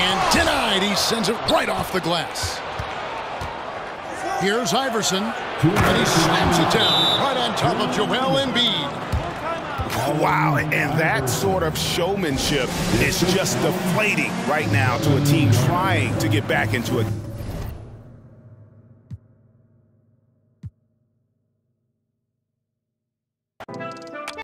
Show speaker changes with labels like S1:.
S1: And denied. He sends it right off the glass. Here's Iverson. And he slams it down right on top of Joel Embiid.
S2: Wow, and that sort of showmanship is just deflating right now to a team trying to get back into it.